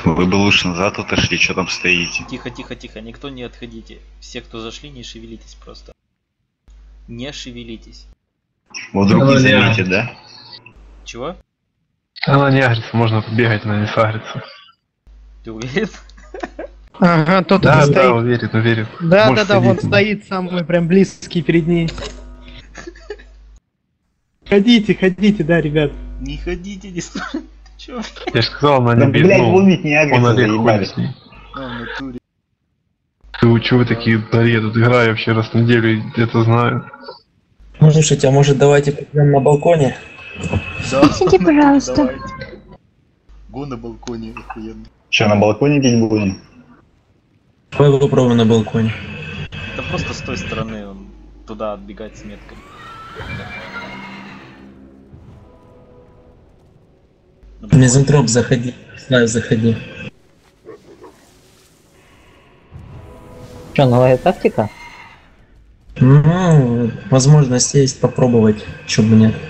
Вы бы лучше назад отошли, что там стоите? Тихо, тихо, тихо, никто не отходите. Все, кто зашли, не шевелитесь просто. Не шевелитесь. Вы вдруг не заметит, да? Чего? Она не агрится, можно побегать, она не сагрится. Ты уверен? Ага, тот Да, стоит. да, уверен, уверен. Да, Можешь да, вон садиться. стоит самый прям близкий перед ней. Ходите, ходите, да, ребят. Не ходите, не стойте. Чё? Я же сказал, она Да, не блядь, ну, вон ведь не он агрится, Олег заебали. ходит с ней. А, в натуре. Чего вы такие, да я тут играю вообще раз в неделю, и это знаю. Слушайте, а может давайте пойдем на балконе? Да, Сиди, пожалуйста. давайте. Го на балконе, охуенно. Что, на балконе бить будем? Давай попробуем на балконе. Да просто с той стороны он туда отбегать с меткой. Мизантроп, заходи. Слайв, заходи. Что, новая тактика? Ну, возможность есть попробовать, чё бы нет.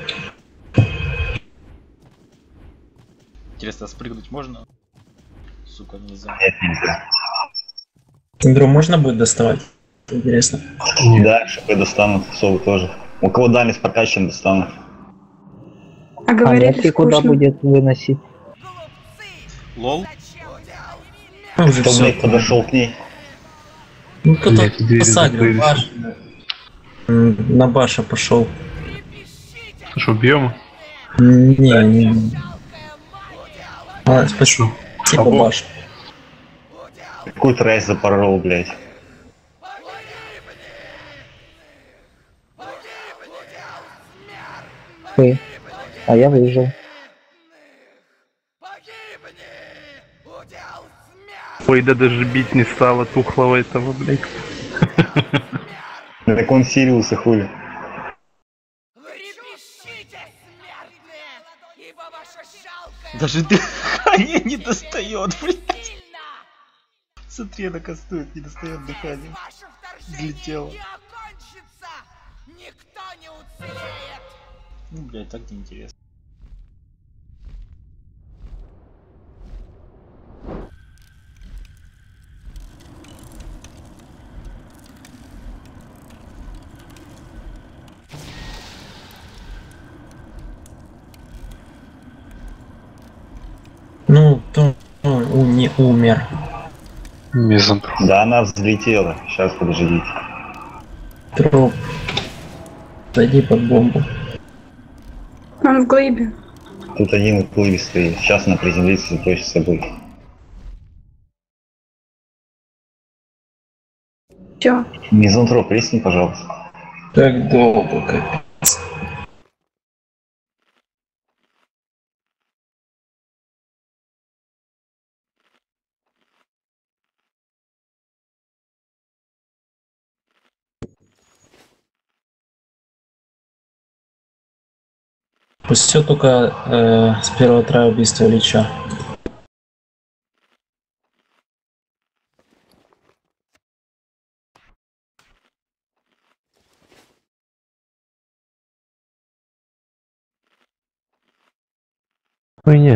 Интересно, спрыгнуть можно? Сука, нельзя. Нет, нельзя. Синдром можно будет доставать? Интересно. Да, шипы достанут, совы тоже. У кого дамец прокачан, достанут. А А говорили метки куда скучно. будет выносить? Лол? Ну, уже Кто, все. блядь, подошел к ней? Ну, кто-то Блядь, двери посадил. закрылись. Баш. На Баша пошел. Что, бьем? Не. А, спасибо. Типа Ого. Баш. Какой трейс запорол, блядь. Ты. А я выжил. Ой, да даже бить не стало тухлого этого, блядь. Так он Сириус и хули. Даже дыхание не достает, блядь. Смотри, она кастует, не достает дыхание. Взлетела. Ну, блядь, так неинтересно. Ну, то не умер. Мизантроп. Да, она взлетела. Сейчас, подождите. Троп. Зайди под бомбу. Он в глыбе. Тут один в плыве стоит. Сейчас она приземлится, заточится будет. Все. Мизантроп, рисни, пожалуйста. Так долго, как. Пусть все только с первого трая убийства Лича. Хуйня.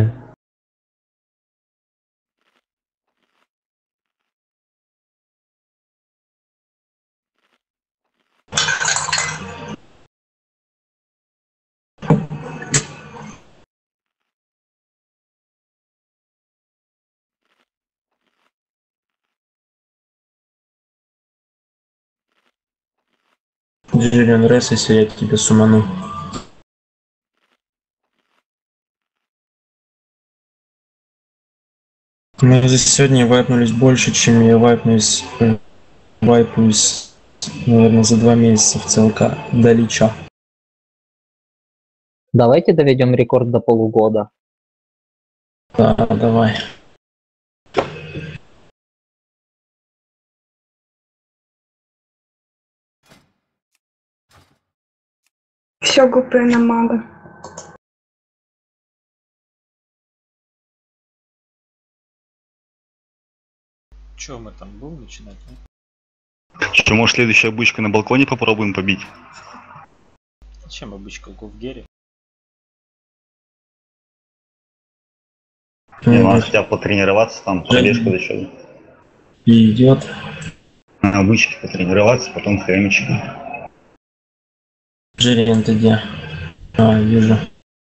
Джиллиан Ресс, если я тебя суману. Мы за сегодня вайпнулись больше, чем я вайпнусь, наверное, за 2 месяца в ЦЛК до Лича. Давайте доведем рекорд до полугода. Да, давай. Все гупы на мага. Чё мы там будем начинать? Ну? Что, может, следующая бычка на балконе попробуем побить? Зачем обычка в Гере? Не, надо хотя бы потренироваться, там, пробежку до чего. И идет. На обычке потренироваться, потом хремичек. Джерин, ты где? А, вижу.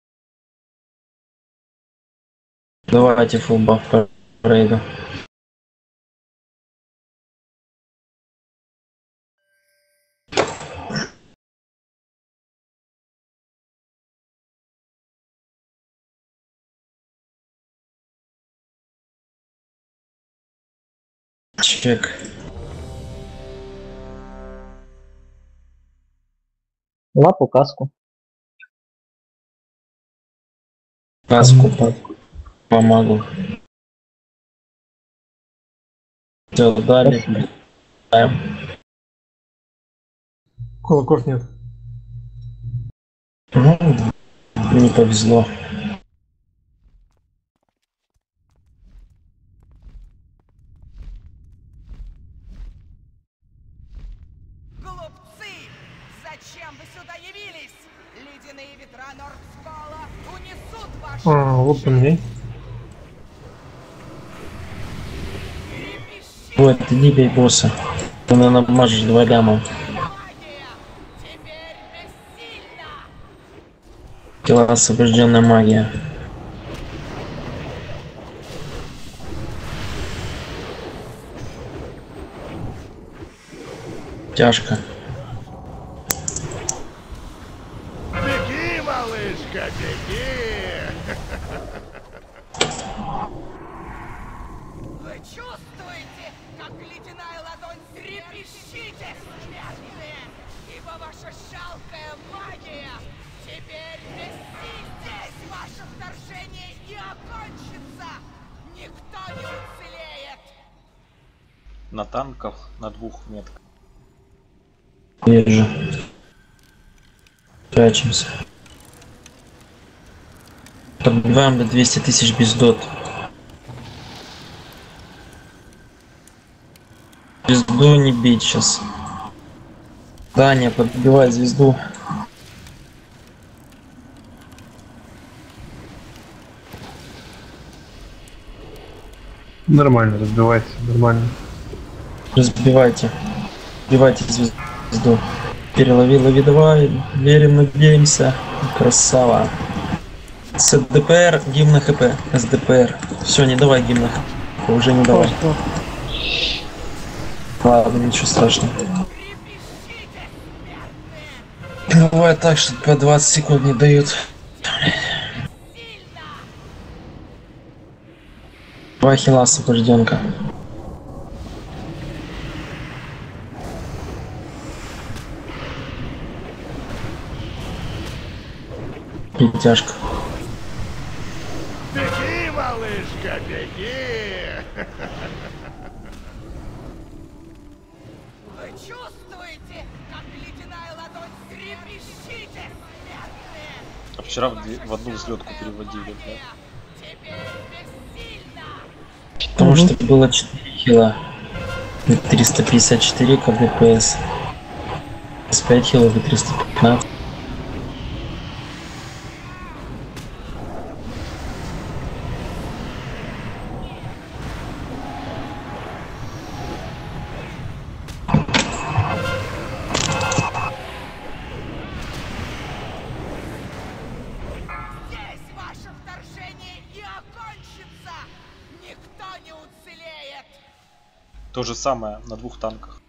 Давайте фулбаф по рейду. Чек. Лапу, каску. Каску помогу. Все, дали. Кулаков нет. Ну, не повезло. Глупцы! Зачем вы сюда явились? Ледяные ветра Нордскола унесут вашу Вот по мне. Вот, иди бей босса. Ты, наверное, мажешь 2 ляма. магия! Теперь бессильна! Тела освобожденная магия. Тяжко. Беги, малышка, беги! Вы чувствуете, как ледяная ладонь трепещите, смертные? Ибо ваша жалкая магия теперь здесь ваше вторжение и окончится! Никто не уцелеет! На танках на 2 метках. Вижу. Прячемся. Подбиваем до 200 тысяч без дот. Звезду не бить сейчас. Таня, подбивай звезду. Нормально, разбивайся, нормально. Разбивайте. Разбивайте звезду. Перелови, лови, давай. Верим, надеемся. Красава. С ДПР, гимн на ХП. СДПР. Все, не давай гимн на ХП. Уже не давай. Ладно, ничего страшного. Давай так, что по 20 секунд не дают. Два хила освобожденка. И тяжко. Беги, малышка, беги! Вы чувствуете, как ледяная ладонь трепещите, смертные? А вчера в одну взлетку переводили, да? Теперь бессильна! Потому что было 4 хила. 354 КДПС. С 5 хилов и 315. Здесь ваше вторжение и окончится! Никто не уцелеет! То же самое на 2 танках.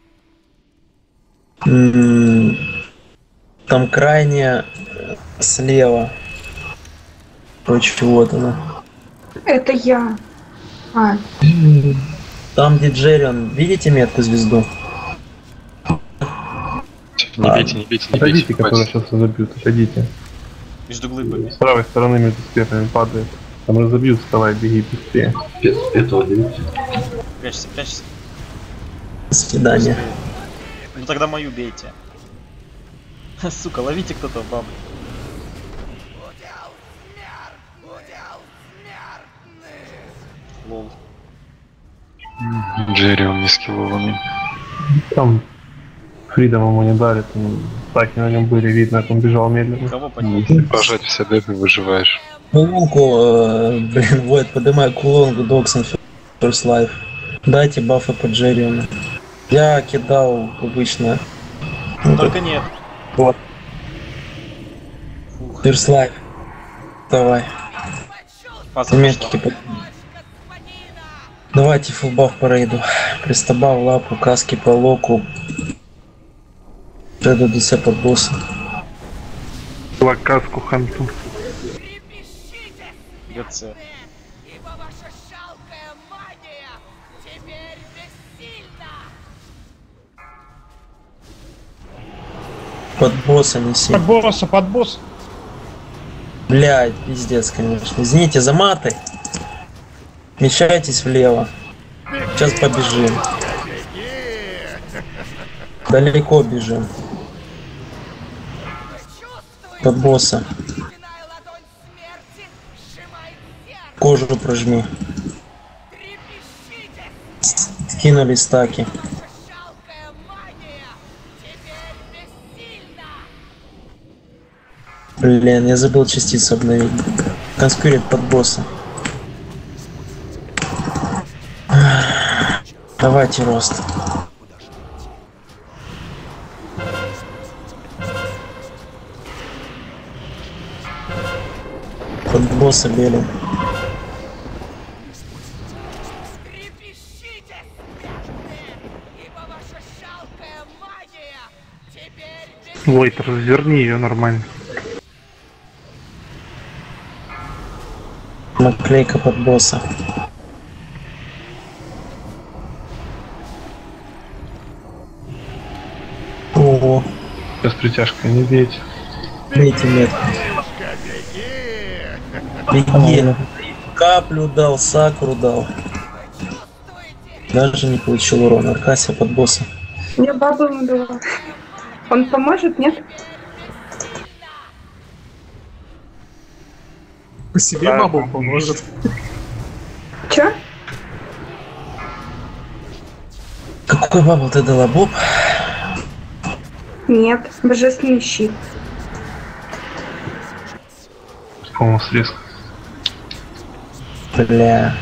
Там крайне слева. Короче, вот она. Это я. А, Там где Джеррион. Видите метку звезду? Не бейте, не бейте, не бейте. Которые сейчас разобьют, отойдите. Между глыбами. С правой стороны между спиртами падает. Там разобьют, вставай, беги быстрее. Этого берите. Прячься, прячься. До свидания. Ну тогда мою бейте. Сука, ловите кто-то бабы. Удел смерть! Удел смертных! Лол. Джерри, он не скиллованный. Там Фридом ему не дали, там стаки на нем были, видно, как он бежал медленно. Кого поднять? Пожать все депы выживаешь. Кулонку, блин, Войд, поднимай кулонку, Доксон, First Life. Дайте бафы по Джерриуму. Я кидал обычно. Только нет. Вот. First Life. Давай. Паса Метки пошла. Давайте фулбаф по рейду. Пристаба в лапу, каски по локу. Реду ДС под босса. Лакаску ханту. ГЦ. Ибо ваша жалкая магия теперь бессильна! Под босса неси. Под босса, под босса. Блядь, пиздец, конечно. Извините за маты. Мещайтесь влево. Сейчас побежим. Далеко бежим. Под босса. Ледяная ладонь смерти сжимает сердце! Кожу прожми. Трепещите! Скинули стаки. Ваша жалкая магия теперь бессильна! Блин, я забыл частицу обновить. Конскурит под босса. Давайте рост. Под босса белим. Трепещите, смертные! Ибо ваша жалкая магия теперь бессильна! Войт, разверни ее нормально. Наклейка под босса. О, Сейчас притяжка, не бейте. бейте метку. Беги. Каплю дал, сакру дал. Даже не получил урона. Аркасия под босса. Я бабу ему дала. Он поможет, нет? По себе бабу поможет. Чё? Какой бабл ты дала, Боб? Нет, божественный щит. По-моему, срезка. Бля.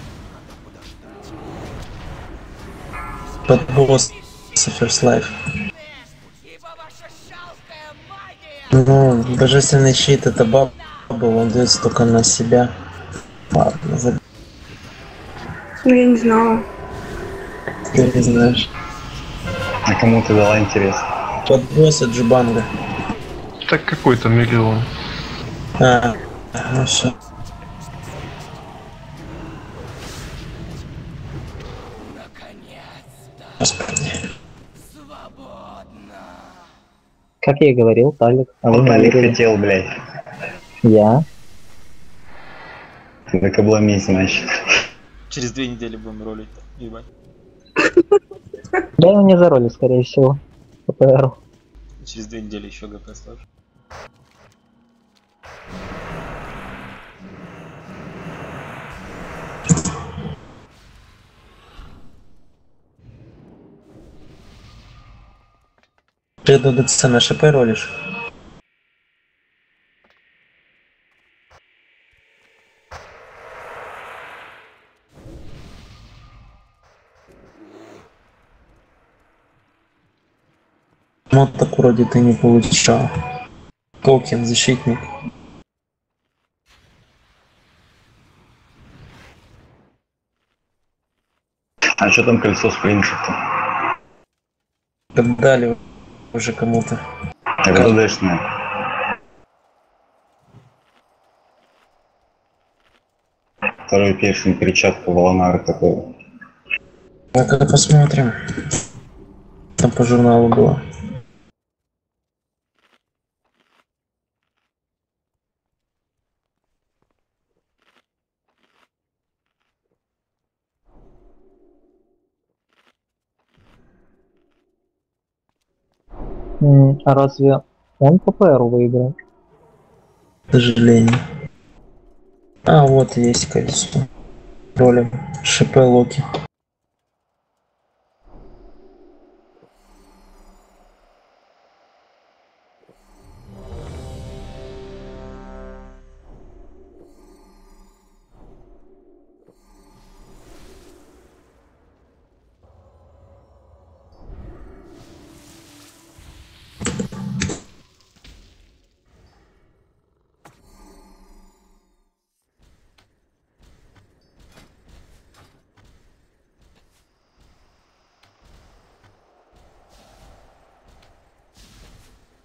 Под босса First Life. Ибо ваша жалкая магия Ну, божественный щит это бабл, он дается только на себя. Ладно, Ну, я не знала. ты не знаешь. А кому ты дала, интересно? Под босса Джубанга. Так какой там миллион. Ну все. Господи. Как я и говорил, Талик. А вы Вот не Алик верили. хотел, блядь. Я? Ты так обломись, значит. Через 2 недели будем ролить. Ебать. Я его не заролю, скорее всего. ППР. Через 2 недели еще ГП сложу. Ты до ДЦ на ШП ролишь? Вот так вроде ты не получал. Токен, защитник. А что там кольцо с принципом? Дали уже кому-то. РДшное. Второй першень, перчатка, волонар такой. Ну-ка посмотрим. Там по журналу было. А разве он ППР выиграл? К сожалению. А, вот есть кольцо. Ролем. ШП Локи.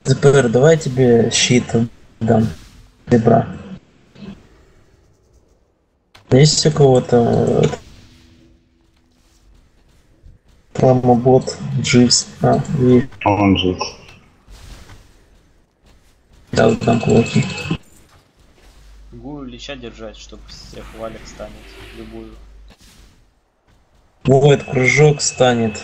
ДПР, давай тебе щит дам. Ребра. Есть у кого-то промобот, Дживс? И... Он Дживс. Да, вот там кулаки. Гуру Лича держать, чтобы всех валик станет. Любую. Вот, кружок станет.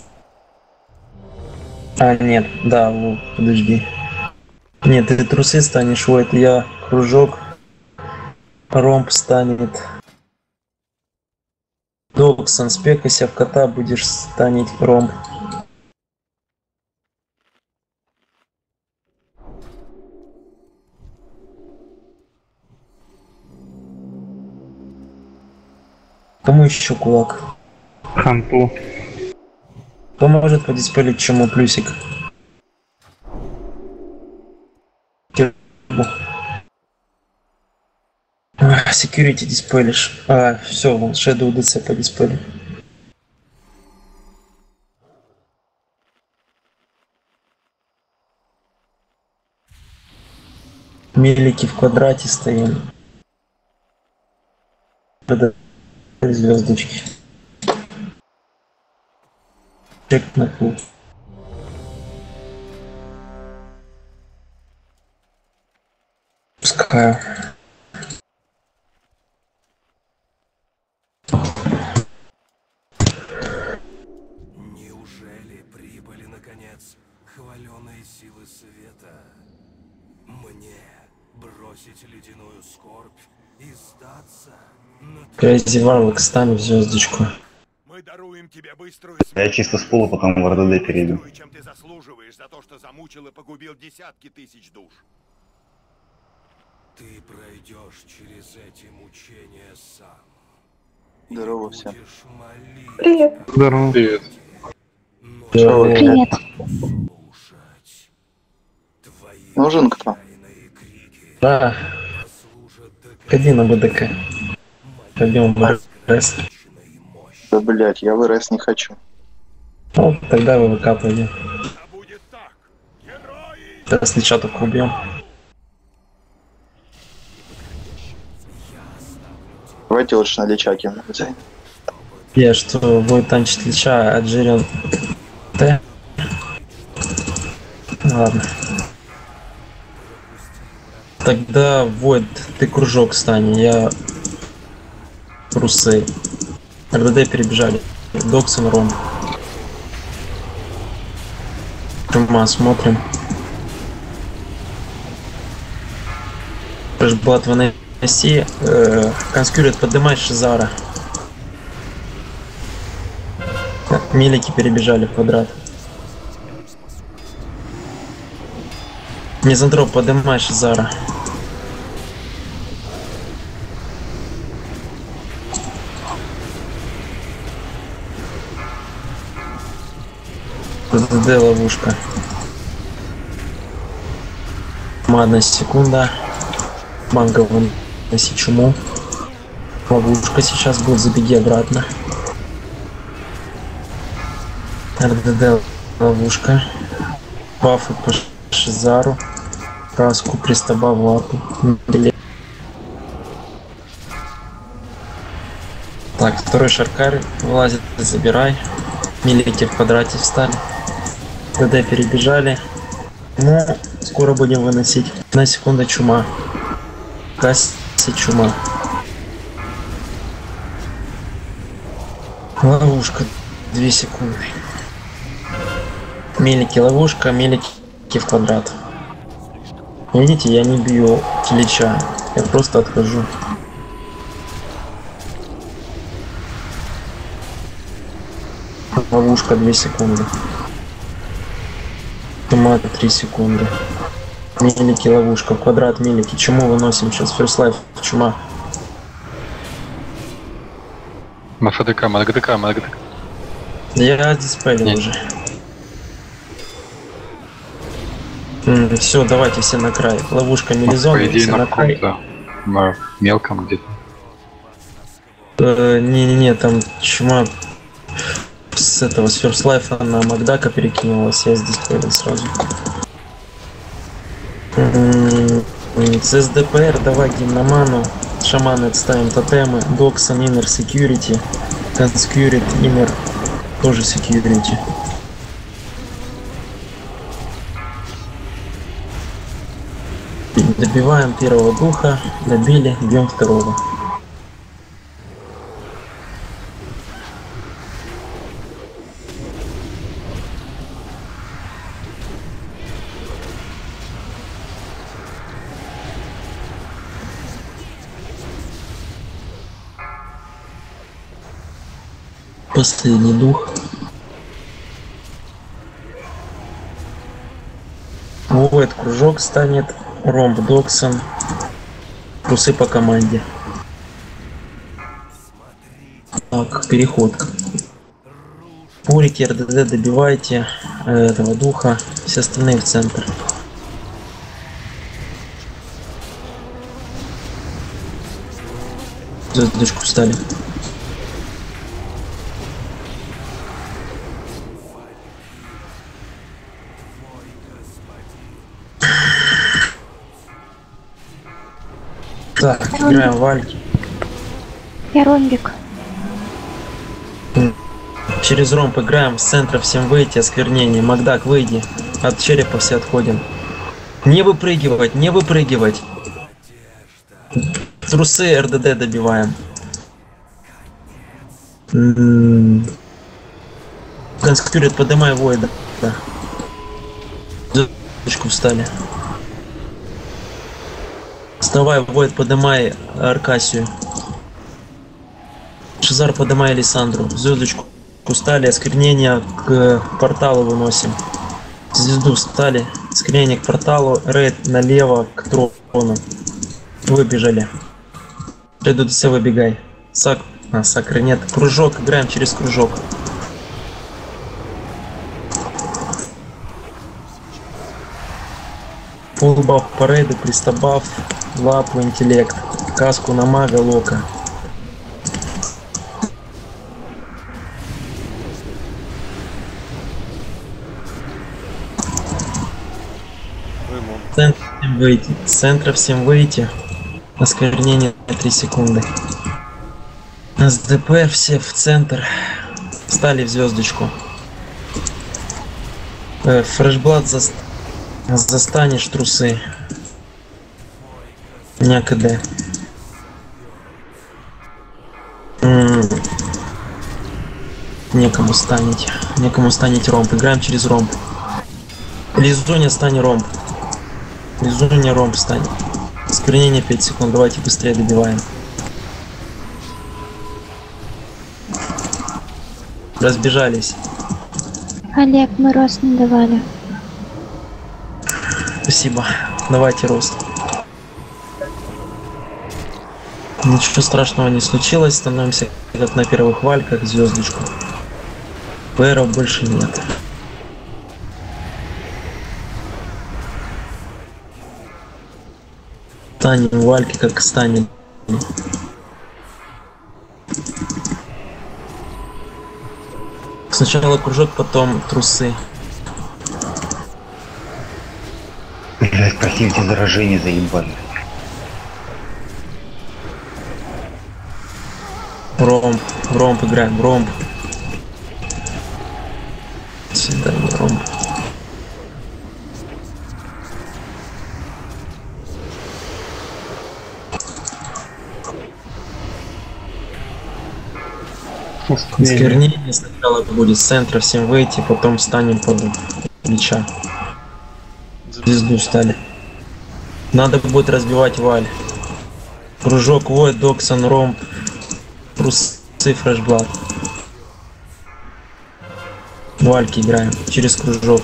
Нет, да, подожди. Нет, ты трусы станешь, вот я кружок. Ромб станет. Доксон, спекайся в кота, будешь станет ромб. Кому еще кулак? Ханту. Поможет подиспелить чему плюсик. Security диспелишь. Все, вон, Shadow DC по диспелю. Милики в квадрате стоим. Звездочки. Чек на клуб. Пускаю. Неужели прибыли, наконец, хваленые силы света? Мне бросить ледяную скорбь и сдаться? Crazy Warlock, стань в звездочку. Мы даруем тебе быструю Я чисто с пула потом в РДД перейду. чем ты заслуживаешь за то, что замучил и погубил десятки тысяч душ. Ты пройдешь через эти мучения сам. Здорово всем. Привет. Здорово. Привет. Привет. Нужен кто? Да. Ходи на БДК. Пойдем в РС. Да, блять, я в РС не хочу. Ну, тогда в ВК пойдем. Сейчас Лича только убьем. Давайте лучше на Лича кину. Я что, будет танчить Лича, а Джерен Т? Ладно. Тогда вот ты кружок стань, я трусы. РДД перебежали. Доксон Ром. Чума смотрим. Фрешблат выноси. Конскюрит поднимай Шизара. Милики перебежали в квадрат. Мизантроп, поднимай Шизара. ДД ловушка. 1 секунда. Манго выноси чуму. Ловушка сейчас будет, забеги обратно. РДД ловушка. Бафы по Шизару. Краску пристаба в лапу. Так, второй шаркар вылазит, забирай. Милики в квадрате встали. ДД перебежали. Ну, скоро будем выносить. На секунду чума. Касси чума. Ловушка. 2 секунды. Милики ловушка, милики в квадрат. Видите, я не бью Лича. Я просто отхожу. Ловушка 2 секунды. Чума 3 секунды. Милики ловушка, квадрат милики. Чему выносим сейчас? First Life, чума. МФДК, МФДК. Я диспелил уже. Все, давайте все на край. Ловушка мелизон. По идее, на край. На мелком где-то. Не-не-не, там чума с этого с First Life на Макдака перекинулась, я здесь появился сразу. С СДПР давай гимноману. Шаманы отставим тотемы. Доксон, Inner Security. Consecurity, Inner тоже Security. Добиваем первого духа. Добили, бьем второго. Последний дух. Void кружок станет. Ромб Доксон. Трусы по команде. Так, переход. Пурики, РДД добивайте этого духа. Все остальные в центр. Звездочку встали. Так, играем в Альки. Я ромбик. Через ромб играем, с центра всем выйти, осквернение. Макдак, выйди. От черепа все отходим. Не выпрыгивать, не выпрыгивать. Трусы РДД добиваем. Конскурит, поднимай Войда. Да. Звездочку встали. Вставай, Войд, поднимай Аркасию. Шизар, поднимай Александру. Звездочку встали, осквернение к порталу выносим. Звезду встали, осквернение к порталу, рейд налево к трону. Выбежали. РДДС выбегай. Сакры нет. Кружок, играем через кружок. Фулбаф по рейду, пристабаф, лапу, интеллект, каску на мага, лока. Центр всем выйти. С центра всем выйти. Осквернение на 3 секунды. СДП все в центр. Встали в звездочку. Фрешблад застанешь трусы. Някд. Некому станете. Некому станете ромб. Играем через ромб. Лизуня стань ромб. Лизуня ромб стань. Осквернение 5 секунд. Давайте быстрее добиваем. Разбежались. Олег, мы рост не давали. Спасибо. Давайте рост. Ничего страшного не случилось. Становимся как на первых вальках. Звездочку. ПРов больше нет. Станем вальки, как станем. Сначала кружок, потом трусы. Блять, простите, заражение заебали. Ромб играем, ромб. Свидание, ромб. Осквернение сначала будет с центра всем выйти, потом станем под плеча. Звезду стали. Надо будет разбивать валь. Кружок Войд, Доксон, ромб. Трусы, фрешблад. Вальки играем через кружок.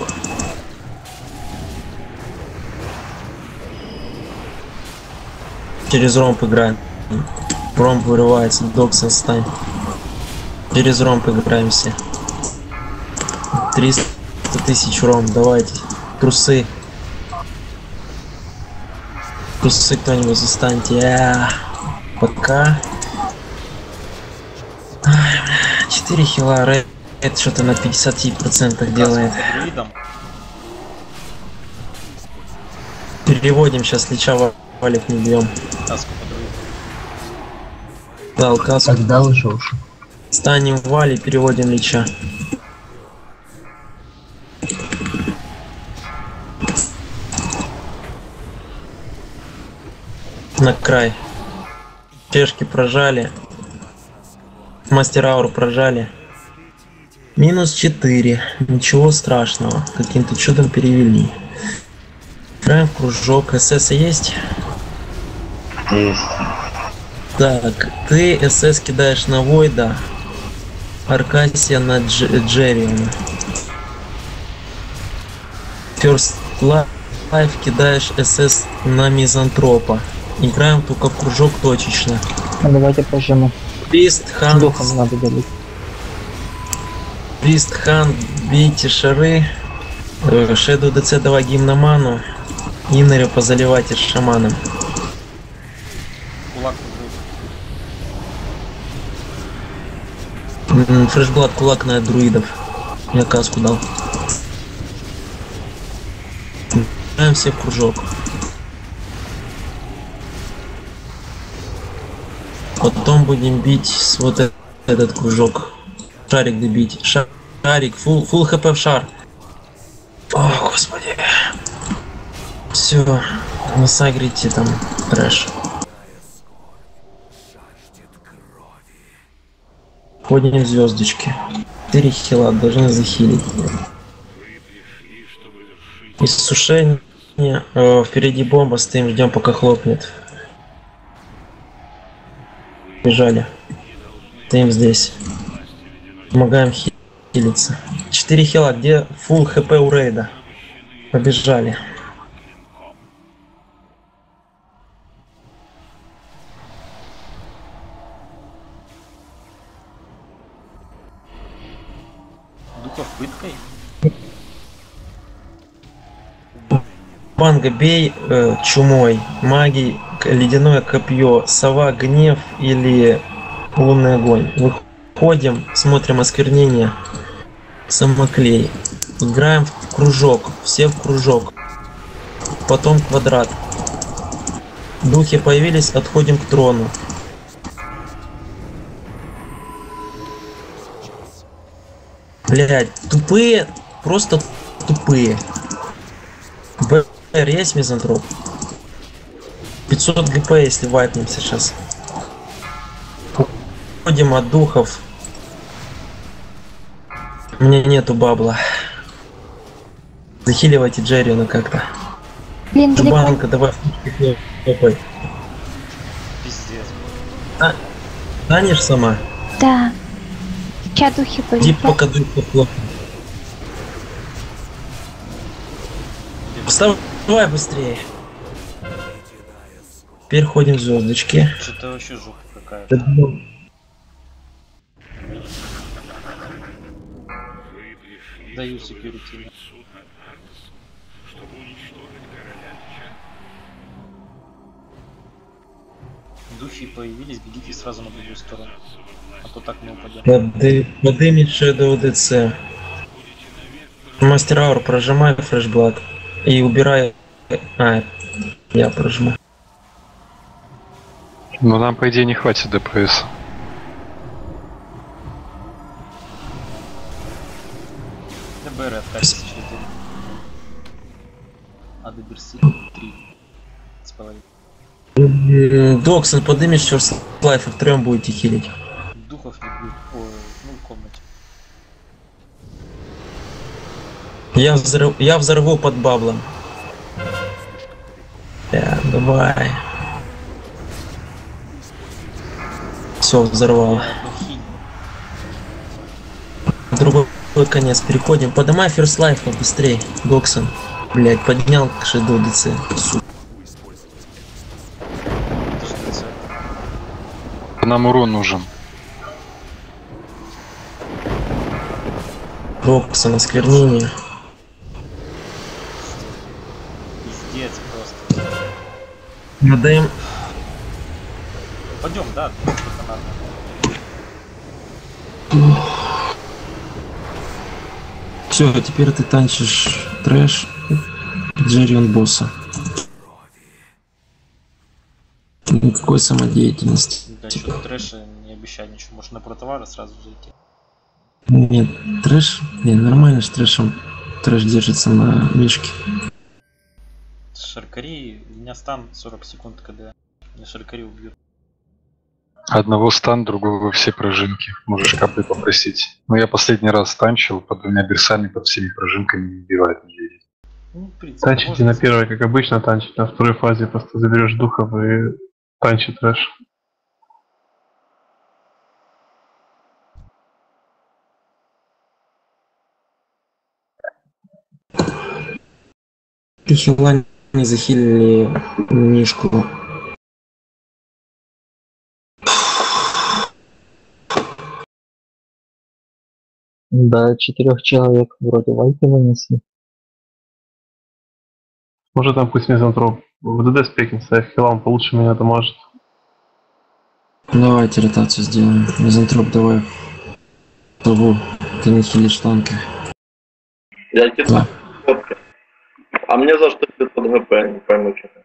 Через ромб играем. Ромб вырывается, Доксон стань. Через ромб играем все. 300 тысяч ромб, давайте. Трусы. Трусы кто-нибудь застаньте. Пока. 4 хила, рейд что-то на 50% делает. Переводим сейчас Лича, валик не бьем. Каску подруги. Дал каску. Когда ушел? Станем в вале, переводим Лича. На край. Чешки прожали. Мастер ауру прожали. Минус 4. Ничего страшного. Каким-то чудом перевели. Играем в кружок. СС есть? Есть. Так, ты СС кидаешь на Войда. Аркасия на Джерриона. First Life кидаешь СС на Мизантропа. Играем только в кружок точечно. Давайте прожмем. Прист, Хан, Духом надо делить. Прист, Хан, бейте шары. Шэдоу ДЦ давай гимноману. Иннеры позаливайте с шаманом. Кулак подруги. Фрешблад, кулак на друидов. Я каску дал. Играем все в кружок. Потом будем бить с вот этот кружок. Шарик добить. Шарик, фул хп в шар. О, господи. Все, насагрите там трэш. Ходим в звездочки. 4 хила должны захилить. Иссушение. Впереди бомба, стоим, ждем пока хлопнет. Бежали. Стоим здесь. Помогаем хилиться. 4 хила, где фул хп у рейда? Побежали. Духов пыткой. Банга, бей чумой, магией, ледяное копье, сова, гнев или лунный огонь. Выходим, смотрим осквернение, самоклей. Играем в кружок, все в кружок. Потом квадрат. Духи появились, отходим к трону. Блять, тупые, просто тупые. БР есть мизантроп? 500 ГП, если вайпнемся сейчас. Уходим от духов. У меня нету бабла. Захиливайте Джерриона как-то. Блин, далеко. Банка, давай хлопай. Пиздец. Станешь сама? Да. Сейчас духи Иди полетят. пока духов хлопай. Вставай быстрее. Теперь ходим в звездочки. Что-то вообще жука какая-то. Даю секьюрити. Духи появились, бегите сразу на другую сторону. А то так не упадем. Подымет Shadow DC. Мастер аур прожимай фрешблад. И убирай. Я прожму. Но нам, по идее, не хватит ДПС. ДБР откатится через день. А ДБРС 3. С половиной. Доксон, подымешь First Life, втроем будете хилить. Духов не будет. Ой, ну в комнате. Я взорву под баблом. Давай. Все, взорвал. Другой конец, переходим. Подымай First Life побыстрей, Доксон. Блять, поднял Shadow DC. Нам урон нужен. Доксон, осквернение. Пиздец просто. Надаем. Пойдем, да, только надо. Все, теперь ты танчишь трэш. Джеррион босса. Никакой самодеятельности. Да, что трэша не обещать ничего. Может на протовары сразу зайти. Нет, трэш, не, нормально с трэшем. Трэш держится на мишке. Шаркари, у меня стан 40 секунд, когда меня шаркари убьют. Одного стан, другого все пружинки. Можешь капли попросить. Но я последний раз танчил под 2 берсами, под всеми пружинками, не убивает медведей. Ну, в принципе, Танчите на первой, как обычно, танчить. На второй фазе просто заберешь духов и танчи трэш. Хила не захилили мишку. Да, 4 человек вроде вайки вынесли. Может там пусть мизантроп в ДД спекин ставь, хилам получше меня это может. Давайте ротацию сделаем. Мизантроп давай. Того, ты не хилишь танка. Я кидаю. А мне за что 500 ГП, не пойму что.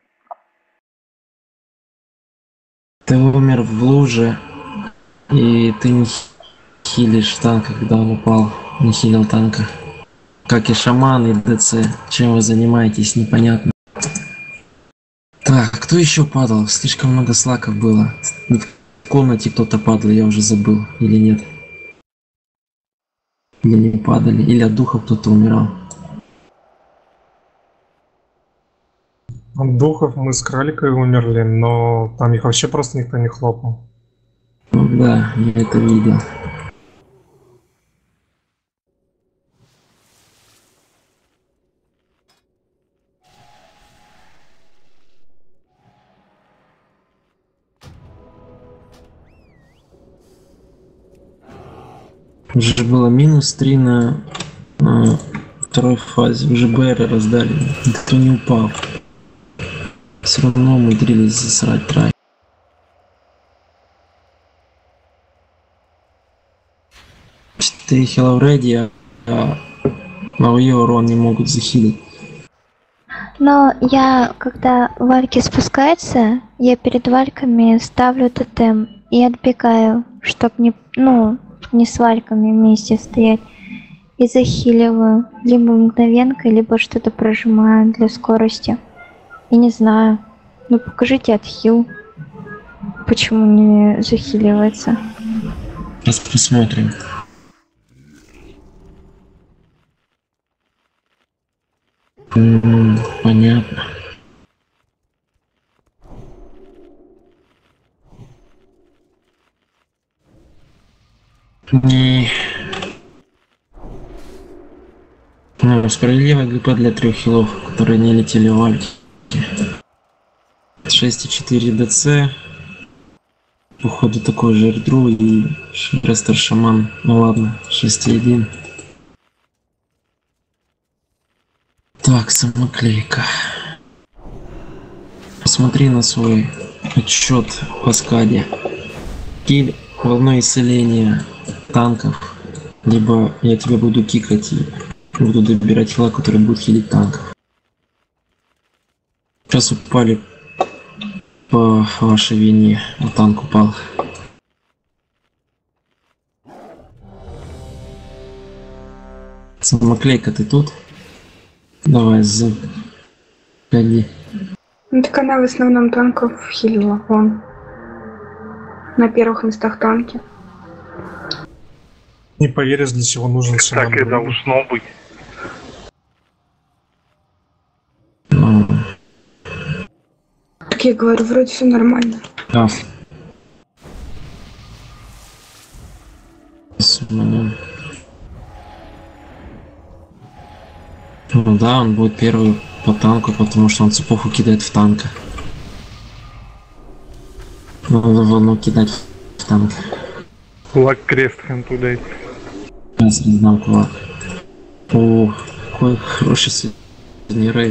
Ты умер в луже, и ты не хилишь танка, когда он упал. Не хилил танка. Как и шаман, и ДЦ. Чем вы занимаетесь, непонятно. Так, кто еще падал? Слишком много слаков было. В комнате кто-то падал, я уже забыл. Или нет? Или не падали? Или от духа кто-то умирал? От духов мы с кроликой умерли, но там их вообще просто никто не хлопал. Ну да, я это видел. Уже было -3 на второй фазе. Уже БР раздали. Никто не упал. Все равно умудрились засрать трай. Четыре хиловреди, а АОЕ урон не могут захилить. Но я, когда вальки спускаются, я перед вальками ставлю тотем и отбегаю, чтоб не, не с вальками вместе стоять. И захиливаю. Либо мгновенкой, либо что-то прожимаю для скорости. Я не знаю. Ну покажите отхил. Почему не захиливается? Сейчас посмотрим. Понятно. Не. Ну, справедливая ГП для 3 хилов, которые не летели в вальки. 6,4 ДЦ. Походу такой же Эрдру и Рестер Шаман. Ну ладно, 6,1. Так, самоклейка. Посмотри на свой отчет по скаде. Киль волной исцеления танков. Либо я тебя буду кикать и буду добирать хила, который будет хилить танков. Сейчас упали по вашей вине, а танк упал. Самоклейка, ты тут? Давай, заходи. Ну так она в основном танков хилила, вон. На первых местах танки. Не поверишь, для чего нужен шаман. Так и должно быть. Так я говорю, вроде все нормально. Да. Ну да, он будет первый по танку, потому что он цепуху кидает в танка. Надо волну кидать в танк. Кулак крест хантудей. Я срезнал кулак. О, какой хороший сегодня рейд.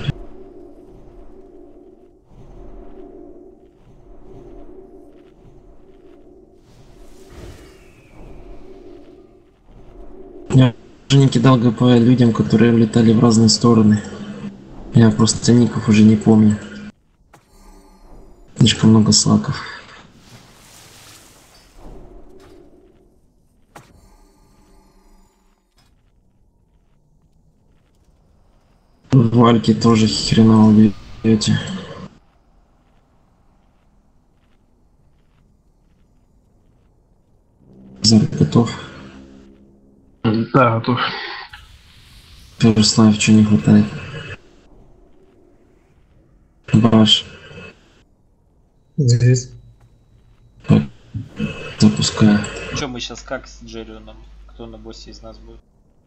Я уже не кидал ГП людям, которые летали в разные стороны. Я просто ников уже не помню. Слишком много слаков. Вальки тоже хреново бьете. Зар готов? Да, готов. Перслав, что не хватает? Баш. Здесь. Так, запускаю. Че, мы сейчас как с Джерионом? Кто на боссе из нас будет?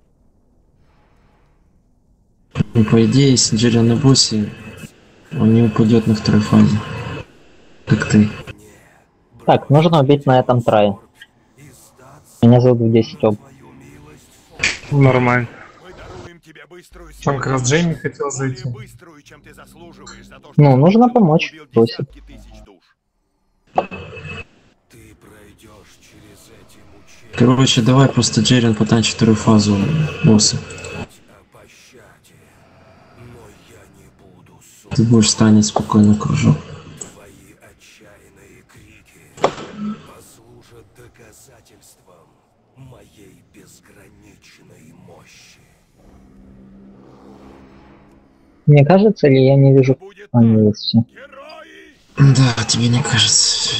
Ну, по идее, если Джеррион на боссе, он не упадет на второй фазе. Как ты. Так, нужно убить на этом трае. Меня зовут в 10 об. Нормально. Там как раз Джейми хотел зайти. Ну, нужно помочь. Просит. Короче, давай просто Джеррион потанчит вторую фазу босса. Ты будешь станет спокойно кружок. Мне кажется, ли я не вижу все. Да, тебе не кажется.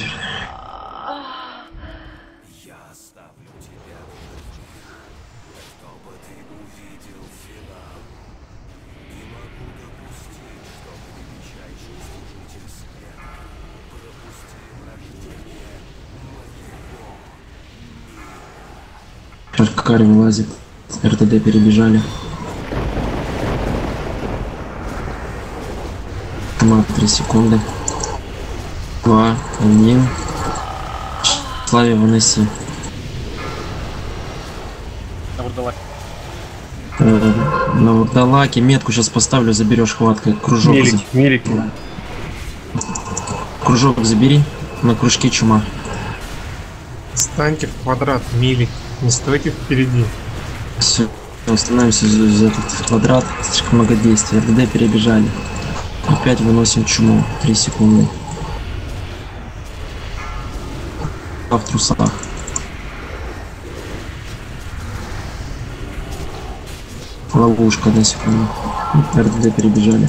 Карри вылазит. РТД перебежали. На 3 секунды. 2, 1. Славе, выноси. На вурдалаке. На вурдалаке метку сейчас поставлю, заберешь хваткой. Кружок. Мелики. Кружок забери. На кружке чума. Станьте в квадрат, мили. Не стойте впереди. Все, становимся за этот квадрат. Слишком много действий. РДД перебежали. Опять выносим чуму. 3 секунды. В трусах. Ловушка, 1 секунду. РДД перебежали.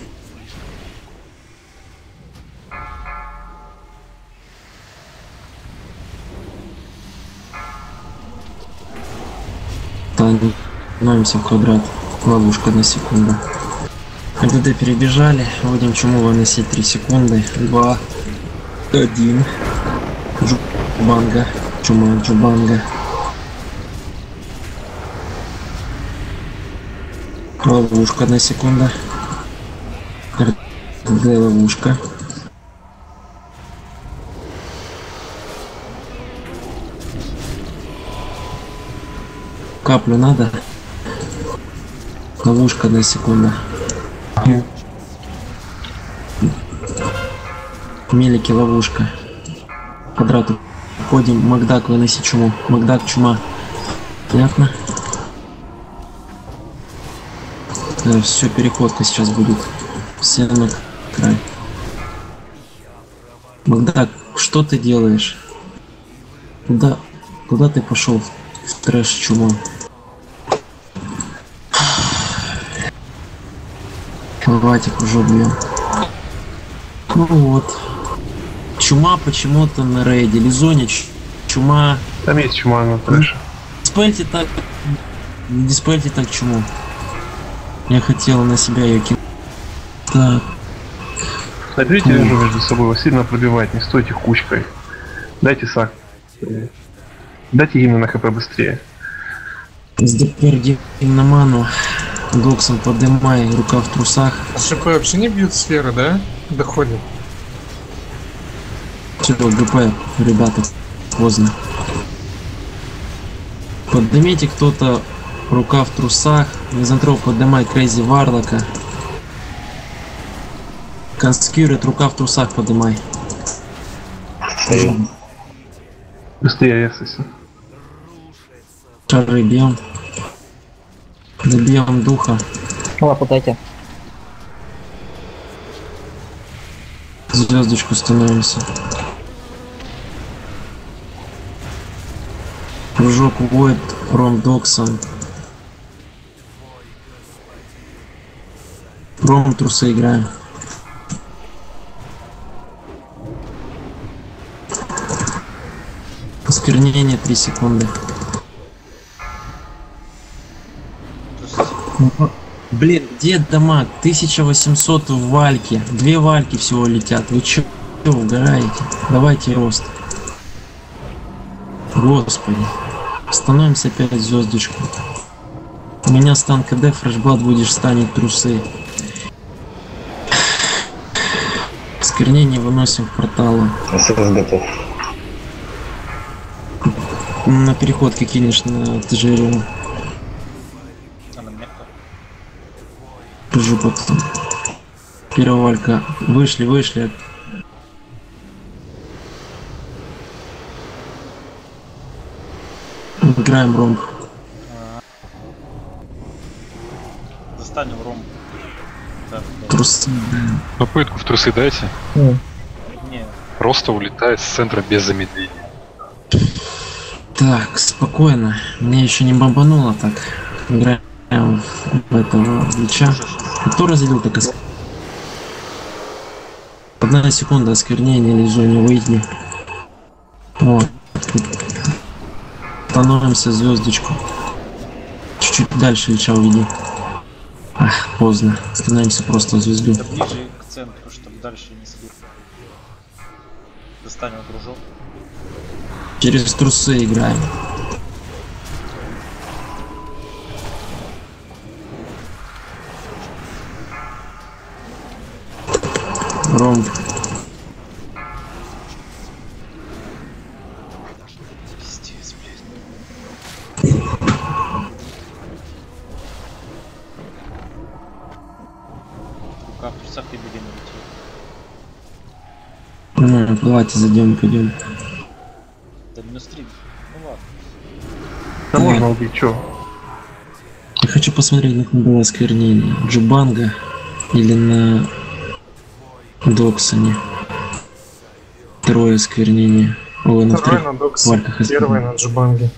Становимся в квадрат. Ловушка, 1 секунда. РДД перебежали. Будем чуму выносить 3 секунды. 2, 1. Джубанга. Чума, Джубанга. Ловушка, 1 секунда. РДД ловушка. Каплю надо. Ловушка, 1 секунда. Мелики, ловушка. Квадрату. Ходим. Макдак, выноси чуму. Макдак, чума. Понятно? Да, все, переходка сейчас будет. Все на край. Макдак, что ты делаешь? Куда ты пошел? В трэш чума. Давайте кружок бьем. Ну вот. Чума почему-то на рейде. Лизоне чума. Там есть чума на трэше. Диспельте так чуму. Я хотела на себя ее кинуть. Так. Смотрите, вижу между собой, вас сильно пробивать, не стойте кучкой. Дайте сак. Дайте именно на хп быстрее. СДПР на ману. Доксом подымай, рука в трусах. ШП вообще не бьют сферы, да? Доходит. Все, ГП, ребята, поздно. Поднимите кто-то, рука в трусах. Мизантроп, поднимай Крейзи Варлока. Конскьюрит, рука в трусах, поднимай. Быстрее резайся. Шары бьем. Добьем духа. Лапу дайте. Звездочку становимся. Кружок Void, Ром Доксон. Ром трусы играем. Осквернение 3 секунды. Блин, где дамаг? 1800 в вальке. 2 вальки всего летят. Вы чё угораете? Давайте рост. Господи. Становимся опять звездочку. У меня стан КД, фрешблад будешь станет трусы. Осквернение выносим в порталы. СС готов. На переход кинешь на Тежерию. Пужу потом. Первая валька. Вышли. Играем ромб. Достанем ромб. Да. Трусы. Попытку в трусы дайте. Не. Просто улетает с центра без замедления. Так, спокойно. Мне еще не бомбануло так. Играем в этого лича. Кто разделил так? 1 секунда осквернения или зоне выйди. Вот. Становимся звездочку. Чуть-чуть дальше лича уведи. Ах, поздно. Становимся просто в звезду. Да ближе к центру, чтобы дальше не слил. Достанем кружок. Через трусы играем. Ромб. Пиздец, блядь. Рука в трусах и бегем улетел. Ну, давайте пойдем. Да минус 3. Ну ладно. Да можно убить, чё? Я хочу посмотреть, как было осквернение. Джубанга или на Доксоне. Второе осквернение. Ой, на Второе вторых на Доксоне, вальках первое на Джубанге.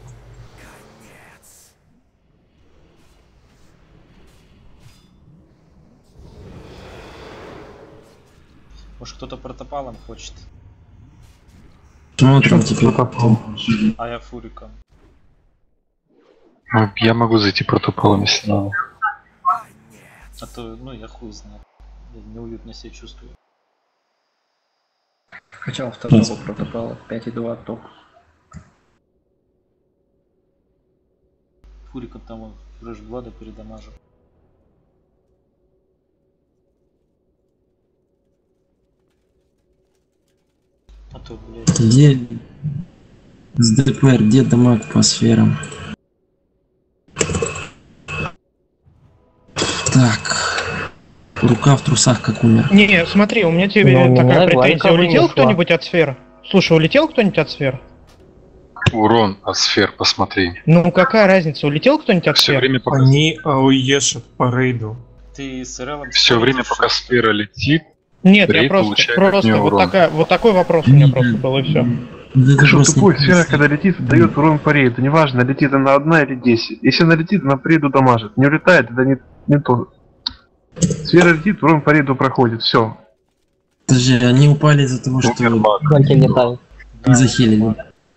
Может кто-то протопалом хочет. Смотрим теперь. А я фуриком. Я могу зайти протоколом, если надо. А то, ну я хуй знаю. Я неуютно себя чувствую. Хотел второго протокола. 5,2 топ. Фуриком там он фрешблада передамажил. А то, блядь. Где с ДПР, где дамаг по сферам? Так. Рука в трусах как умер. Не, смотри, у меня тебе такая претензия. Улетел кто-нибудь от сфер? Слушай, улетел кто-нибудь от сфер? Урон от сфер, посмотри. Ну какая разница, улетел кто-нибудь от Все сфер? время пока... Они ауешат по рейду. Ты с РЛом... Все время пока сфера летит, Нет, я рейд просто получает от нее урон. вот такой вопрос у меня просто был и все. Ты что, тупой? Сфера, когда летит, дает урон по рейду. Неважно, летит она 1 или 10. Если она летит, она по рейду дамажит. Не улетает, это не то. Сфера летит, урон по рейду проходит, все. Подожди, они упали из-за того, что летают. Не захилили.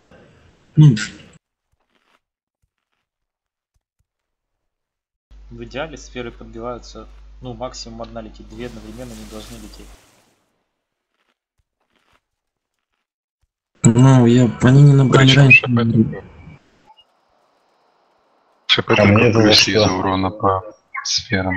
В идеале сферы подбиваются, ну максимум 1 летит, 2 одновременно не должны лететь. Ну, они не набрали раньше. из-за урона по сферам.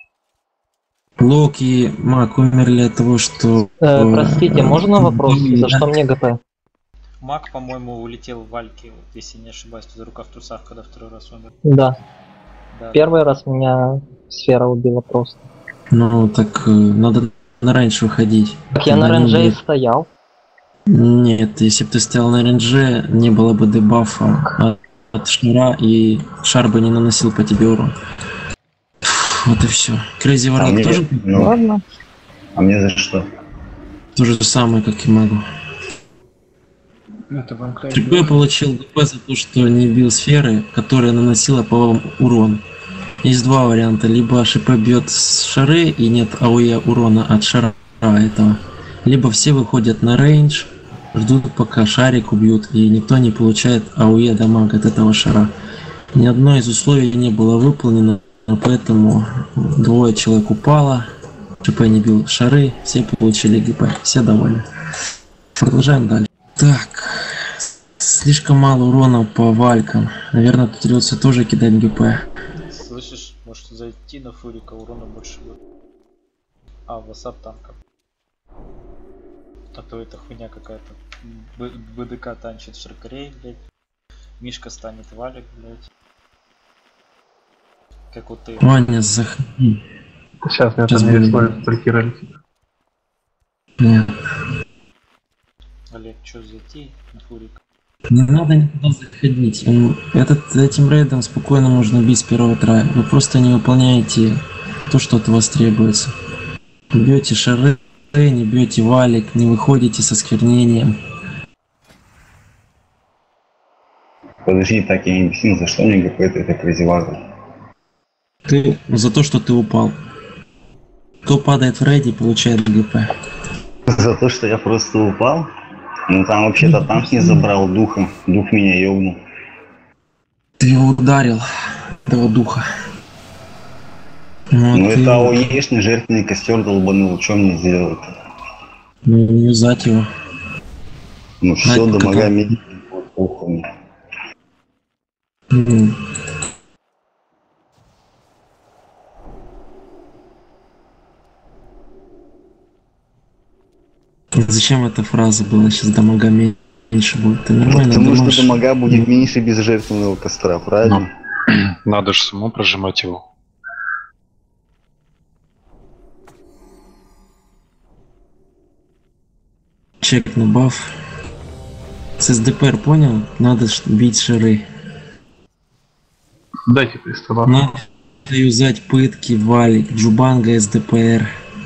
Лок и Мак умерли от того, что... Простите, можно вопрос? За что мне ГП? Мак, по-моему, улетел в вальке, вот, если не ошибаюсь, за рука в трусах, когда 2-й раз умер. Да. Да. Первый раз меня сфера убила просто. Ну, так надо на раньше выходить. Так я на ренже и стоял. Нет, если бы ты стоял на ренже, не было бы дебафа от шнура, и шар бы не наносил по тебе урон. Вот и все. Крейзи Ворот тоже? Ну, ладно. А мне за что? То же самое, как и магу. Это вам кто ТП получил ДП за то, что не бил сферы, которая наносила по вам урон. Есть два варианта. Либо ШП бьет с шары и нет АОЕ урона от шара этого. Либо все выходят на рейндж, ждут пока шарик убьют, и никто не получает АОЕ дамаг от этого шара. Ни одно из условий не было выполнено, поэтому двое человек упало, ШП не бил шары, все получили ГП, все довольны. Продолжаем дальше. Так, слишком мало урона по валькам. Наверное, тут придется тоже кидать ГП. Слышишь, может зайти на фурика, урона больше будет. А, васап танка. А то это хуйня какая-то. БДК танчит Шаркарей, блядь. Мишка станет валик, блядь. Как вот ты. Ваня, заходи. Сейчас меня там не стоит блокировать. Нет. Олег, что зайти на фурик? Не надо никуда заходить. Этим рейдом спокойно можно бить с первого трая. Вы просто не выполняете то, что от вас требуется. Бьете шары, не бьете валик, не выходите со сквернением. Подожди, так я не объяснил, за что мне ГП это прозевал. Ты за то, что ты упал. Кто падает в рейде, получает ГП. За то, что я просто упал? Ну там вообще-то танк не забрал духом. Дух меня ёбнул. Ты его ударил, этого духа. Вот ну ты... это АОЕшный жертвенный костер долбанул. Что мне сделать? Ну не юзать его. Ну все, домога медики. Вот похуй. Зачем эта фраза была? Сейчас дамага меньше будет. Ты нормально потому думаешь? Что дамага будет меньше без жертвенного костра, правильно? Но надо же самому прожимать его. Чек на баф. С СДПР понял? Надо бить шары. Дайте пристава. Надо юзать пытки, валик, джубанга, СДПР.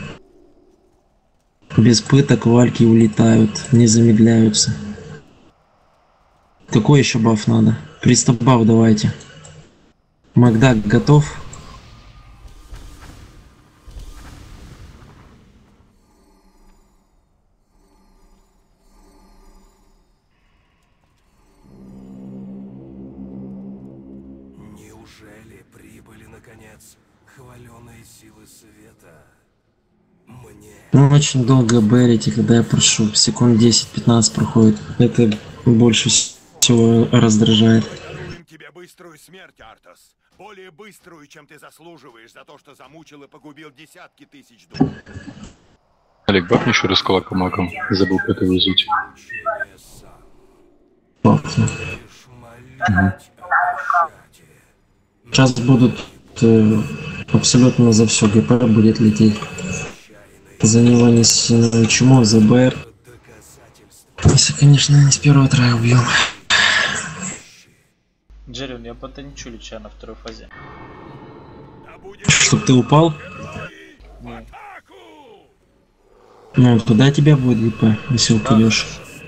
Без пыток вальки улетают, не замедляются. Какой еще баф надо? Пристав баф давайте. Макдак готов? Неужели прибыли наконец хваленые силы света? Ну, очень долго бэрите, когда я прошу. Секунд 10-15 проходит. Это больше всего раздражает. Тебе быструю смерть, Артас. Более быструю, чем ты заслуживаешь за то, что замучил и погубил десятки тысяч душ. Олег, баб еще раз колокомаком. Забыл по это везуть. Сейчас будут абсолютно за все ГП будет лететь. За него не чему, за БР. Если, конечно, не с первого трая убьем. Джеррион, я потанчу леча на второй фазе. Чтоб ты упал? Нет. Ну, туда тебя будет ГП, если упадешь.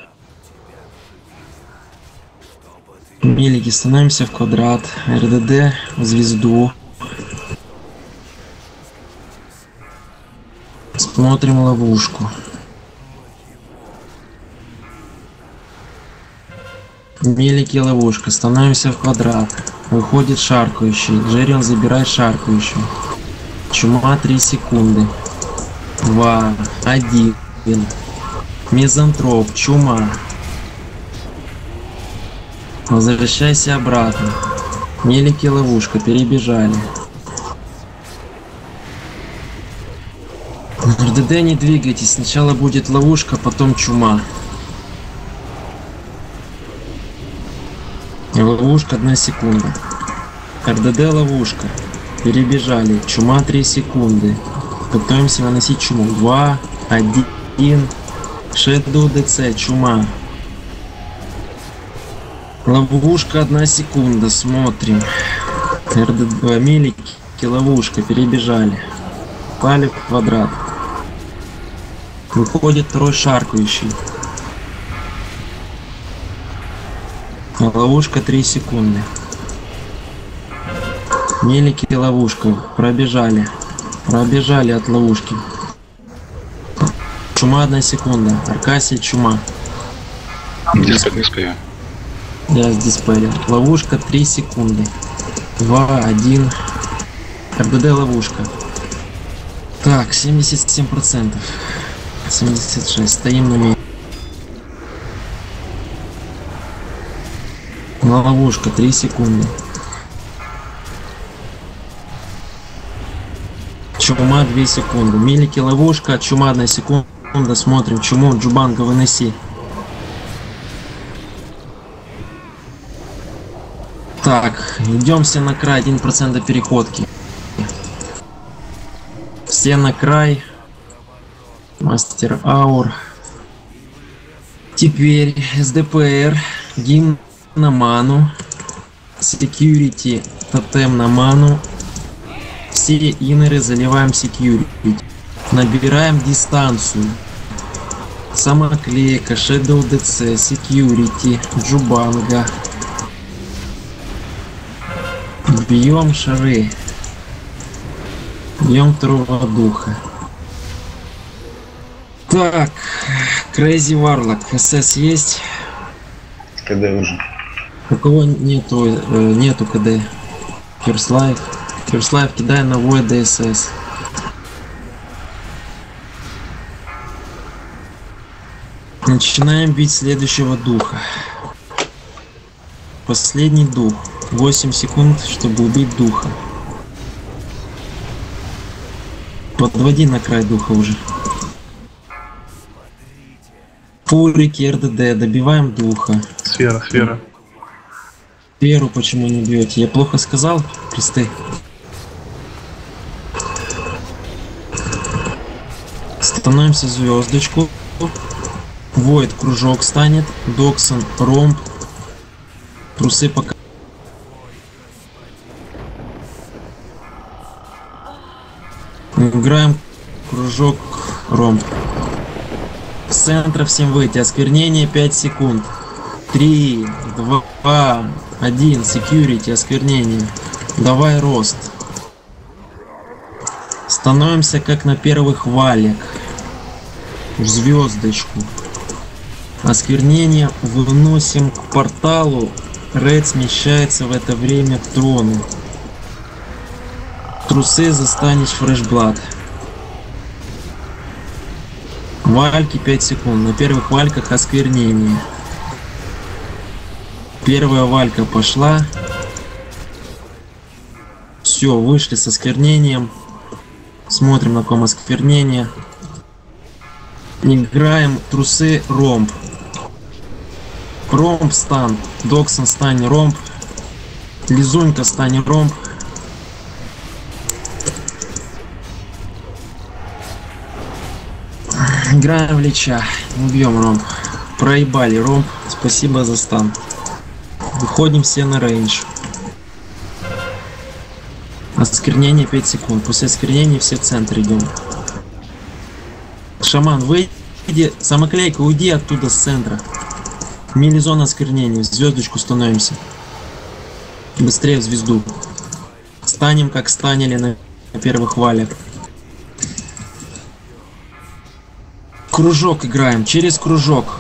Мелики, становимся в квадрат. РДД в звезду. Смотрим ловушку. Мелики, ловушка. Становимся в квадрат. Выходит шаркающий. Джеррион, забирай шаркающую. Чума 3 секунды. 2, 1. Мизантроп, чума. Возвращайся обратно. Мелики, ловушка. Перебежали. РДД не двигайтесь, сначала будет ловушка, потом чума. Ловушка 1 секунда. РДД ловушка. Перебежали. Чума 3 секунды. Готовимся выносить чуму. 2, 1. Шэдоу ДЦ, чума. Ловушка 1 секунда. Смотрим. РДД, мелики, ловушка. Перебежали. Пали в квадрат. Выходит второй шаркающий. Ловушка 3 секунды. Мелики ловушка. Пробежали. Пробежали от ловушки. Чума 1 секунда. Аркасия чума. Диспель. Я с диспелем. Ловушка 3 секунды. 2, 1. РДД ловушка. Так, 77%. 76. Стоим на месте. Ловушка 3 секунды. Чума 2 секунды. Мелики ловушка. Чума 1 секунда. Смотрим. Чуму. Джубанга выноси. Так, идемся на край. 1% до переходки. Все на край. Мастер аур. Теперь СДПР. Гимн на ману. Security. Тотем на ману. Все инеры заливаем security. Набираем дистанцию. Самоклейка. Shadow DC. Security. Джубанга. Бьем шары. Бьем второго духа. Так, Crazy Warlock. СС есть? КД уже. У кого нету, нету КД? First Life. First Life кидай на Void DSS. Начинаем бить следующего духа. Последний дух. 8 секунд, чтобы убить духа. Подводи на край духа уже. Фурики, РДД, добиваем духа. Сфера. Сферу почему не бьете? Я плохо сказал, кресты. Становимся звездочку. Void кружок станет. Доксон, ромб. Трусы пока. Играем кружок ромб. С центра всем выйти. Осквернение 5 секунд. 3, 2, 1. Security, осквернение. Давай рост. Становимся как на первых валек. В звездочку. Осквернение выносим к порталу. Рейд смещается в это время к трону. Трусы застанешь фрешблад. Вальки 5 секунд. На первых вальках осквернение. Первая валька пошла. Все, вышли с осквернением. Смотрим на ком осквернение. Играем трусы ромб. Ромб стан. Доксон стань ромб. Лизунька стань ромб. Играем в лича. Убьем ромб. Проебали ромб. Спасибо за стан. Выходим все на рейндж. Осквернение 5 секунд. После осквернения все в центр идем. Шаман, выйди. Самоклейка, уйди оттуда с центра. Милизон осквернения. В звездочку становимся. Быстрее в звезду. Станем, как станили на первых валях. Кружок играем. Через кружок.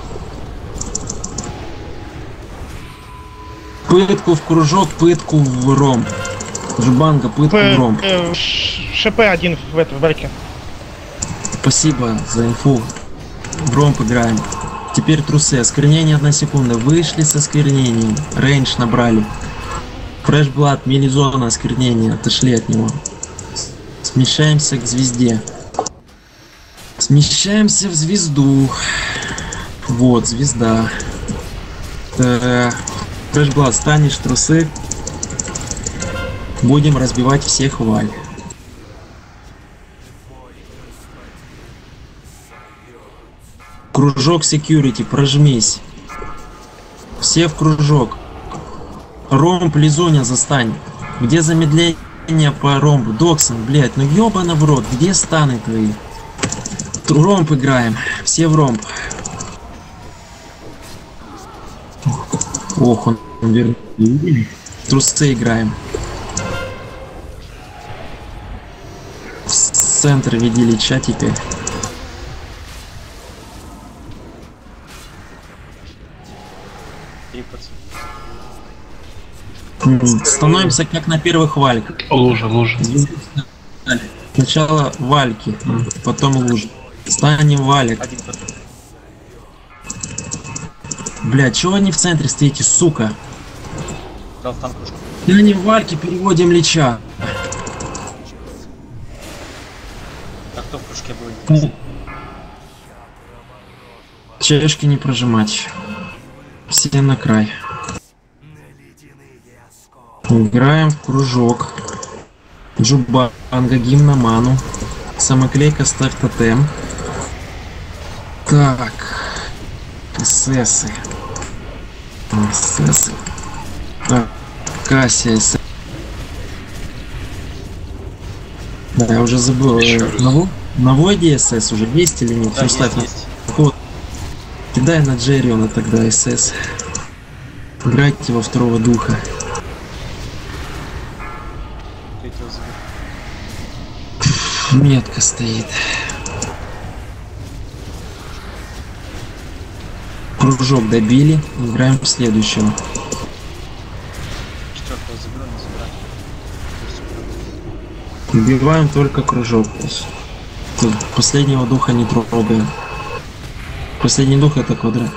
Пытку в кружок, пытку в ромб. Жбанга, пытку в ромб. ШП один в этом вальке. Спасибо за инфу. В ромб играем. Теперь трусы. Осквернение 1 секунда. Вышли с осквернением. Рейндж набрали. Фрешблад, милизона осквернения. Отошли от него. Смещаемся к звезде. Смещаемся в звезду. Вот, звезда. Фрешблад, станешь трусы. Будем разбивать всех валь. Кружок security, прожмись. Все в кружок. Ромб, Лизуня, застань. Где замедление по ромбу? Доксон, блять, ну ёбана в рот, где станы твои? Ромб играем. Все в ромб. Ох, он вернули. Трусы играем. В центр видели чатика. Становимся как на первых вальках. Лужа. Сначала вальки, потом лужи. Станем валик. Бля, чего они в центре стоите, сука? Станем вальки, переводим лича. А кто в кружке был? Чешки не прожимать. Все на край. Играем в кружок. Джубанга, гимна ману. Самоклейка, ставь тотем. Так. ССы. ССы. Так. Кассия, СС. Да, я уже забыл. На Войде СС уже есть или нет? Да, ставь есть. Вот. Кидай на Джерриона тогда СС. Играйте во второго духа. Метка стоит. Кружок добили. Играем в следующего. Убиваем только кружок. Последнего духа не трогаем. Последний дух это квадрат.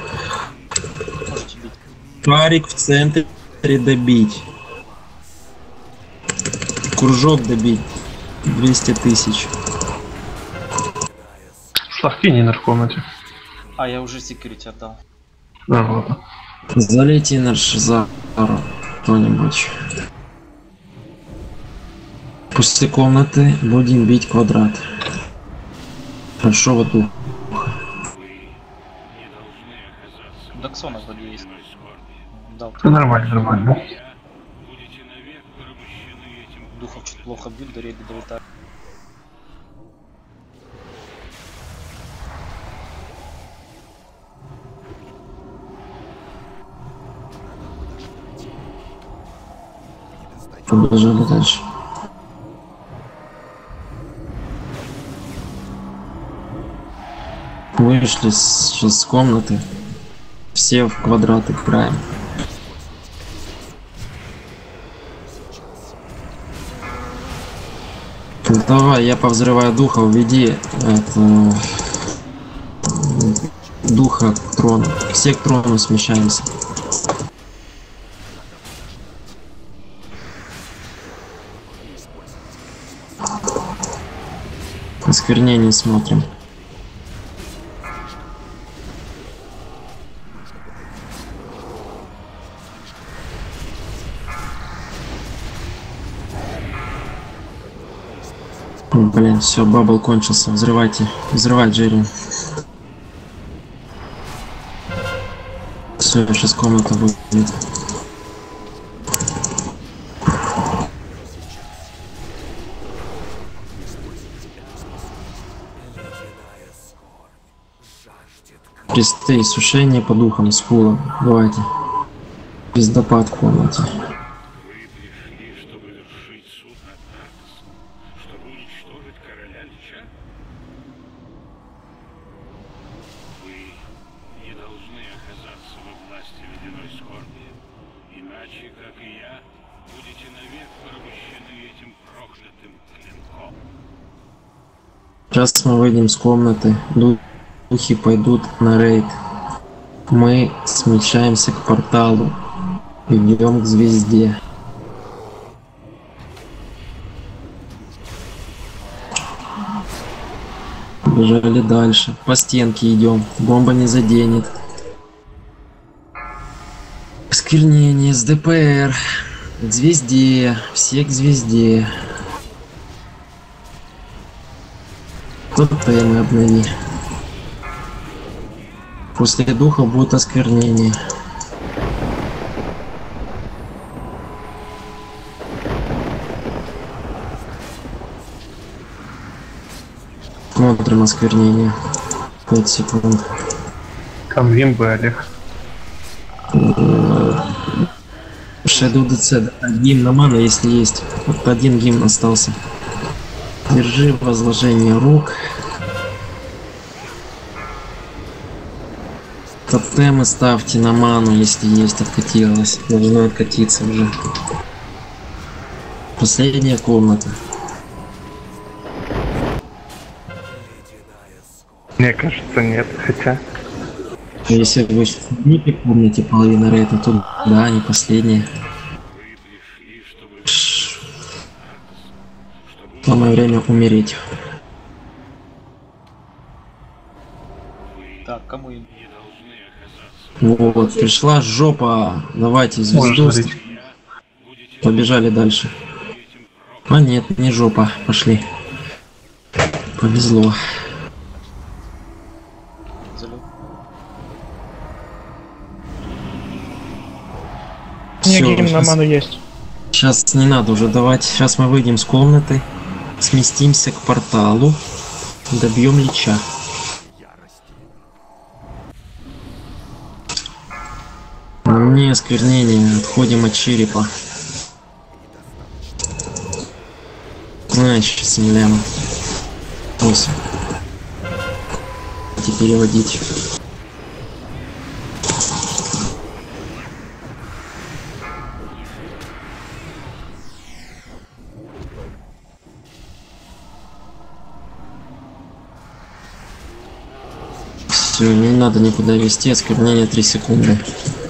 Парик в центре добить. Кружок добить. 200 тысяч. Славки не в комнате. А, я уже секьюрити отдал. Ладно. Залейте на Шизару кто-нибудь. После комнаты будем бить квадрат. Хорошо, вот дух. Даксона вроде есть. Дал. Нормально. Духов чуть плохо бьют, до реги долетают. Побежали дальше. Вышли сейчас с комнаты. Все в квадрат играем. Давай, я повзрываю духа, уведи это, духа к трону. Все к трону смещаемся. Осквернение смотрим. Блин, все, бабл кончился. Взрывайте. Взрывай, Джерри. Все, сейчас комната будет. Кресты и сушение по духам с пула. Давайте. Пиздопад в комнате. Сейчас мы выйдем с комнаты, духи пойдут на рейд. Мы смещаемся к порталу, идем к звезде. Побежали дальше, по стенке идем, бомба не заденет. Осквернение с ДПР, к звезде, все к звезде. Тотемы обнови. После духа будет осквернение. Смотрим осквернение. 5 секунд. Конвин бы, Олег. Shadow DC, да, гимн на ману, если есть. Вот один гимн остался. Держи возложение рук. Тотемы ставьте на ману, если есть, откатилось. Должно откатиться уже. Последняя комната. Мне кажется, нет, хотя... Если вы не помните половину рейда, то да, не последняя. Самое время умереть. Так, кому им? Вот, пришла жопа. Давайте звезду. Побежали дальше. А нет, не жопа. Пошли. Повезло. Мне гимн на ману есть. Сейчас не надо уже давать. Сейчас мы выйдем с комнаты. Сместимся к порталу. Добьем лича. А мне осквернение. Отходим от черепа. Значит, смеляем. 8. Переводить. Все, не надо никуда вести, осквернение 3 секунды.